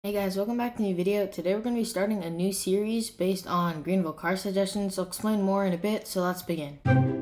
Hey guys, welcome back to a new video. Today we're going to be starting a new series based on Greenville car suggestions. I'll explain more in a bit, so let's begin.